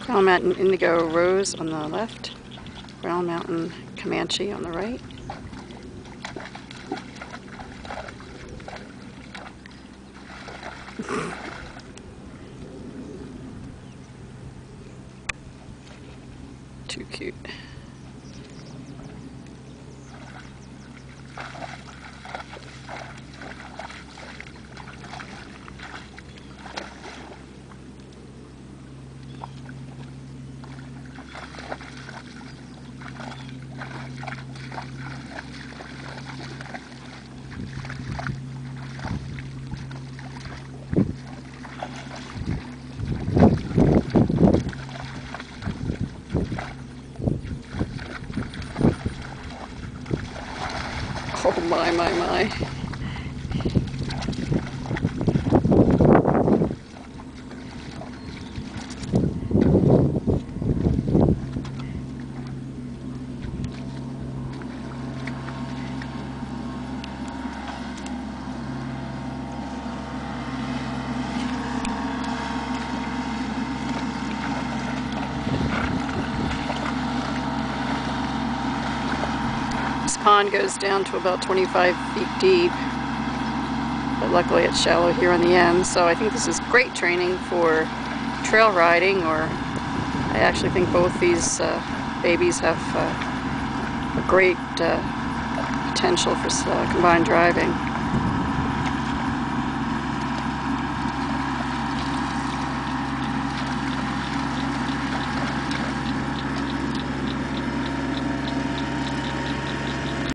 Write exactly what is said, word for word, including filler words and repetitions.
Quail Mountain Indigo Rose on the left, Quail Mountain Comanche on the right. Too cute. Oh my, my, my. This pond goes down to about twenty-five feet deep, but luckily it's shallow here on the end, so I think this is great training for trail riding, or I actually think both these uh, babies have uh, a great uh, potential for uh, combined driving.